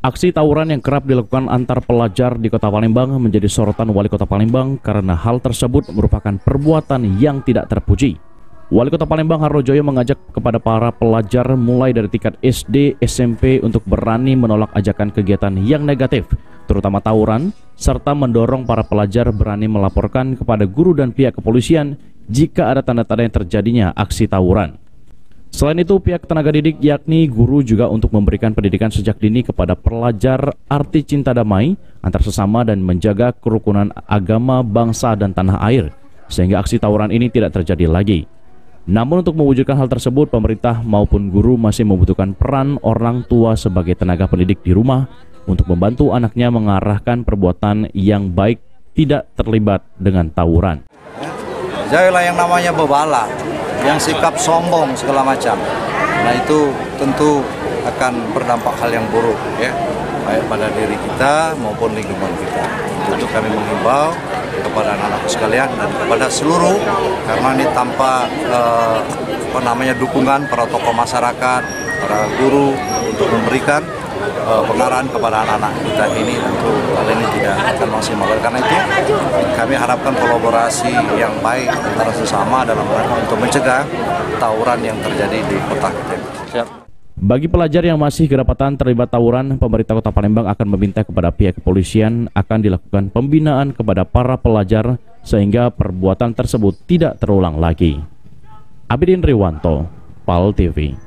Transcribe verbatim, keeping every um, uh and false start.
Aksi tawuran yang kerap dilakukan antar pelajar di Kota Palembang menjadi sorotan Wali Kota Palembang karena hal tersebut merupakan perbuatan yang tidak terpuji. Wali Kota Palembang Haryojoyo mengajak kepada para pelajar mulai dari tingkat S D, S M P untuk berani menolak ajakan kegiatan yang negatif, terutama tawuran, serta mendorong para pelajar berani melaporkan kepada guru dan pihak kepolisian jika ada tanda-tanda yang terjadinya aksi tawuran. Selain itu, pihak tenaga didik yakni guru juga untuk memberikan pendidikan sejak dini kepada pelajar arti cinta damai antar sesama dan menjaga kerukunan agama, bangsa, dan tanah air, sehingga aksi tawuran ini tidak terjadi lagi. Namun untuk mewujudkan hal tersebut, pemerintah maupun guru masih membutuhkan peran orang tua sebagai tenaga pendidik di rumah untuk membantu anaknya mengarahkan perbuatan yang baik, tidak terlibat dengan tawuran. Jauhilah yang namanya bebala, yang sikap sombong segala macam. Nah itu tentu akan berdampak hal yang buruk ya, baik pada diri kita maupun lingkungan kita. Untuk kami mengimbau kepada anak-anak sekalian dan kepada seluruh, karena ini tanpa eh, apa namanya dukungan para tokoh masyarakat, para guru untuk memberikan eh, pengarahan kepada anak-anak kita ini, tentu hal ini tidak akan maksimal. Karena itu kami harapkan kolaborasi yang baik antara sesama dalam rangka untuk mencegah tawuran yang terjadi di kota kita. Siap. Bagi pelajar yang masih kedapatan terlibat tawuran, pemerintah Kota Palembang akan meminta kepada pihak kepolisian akan dilakukan pembinaan kepada para pelajar sehingga perbuatan tersebut tidak terulang lagi. Abidin Riwanto, Pal T V.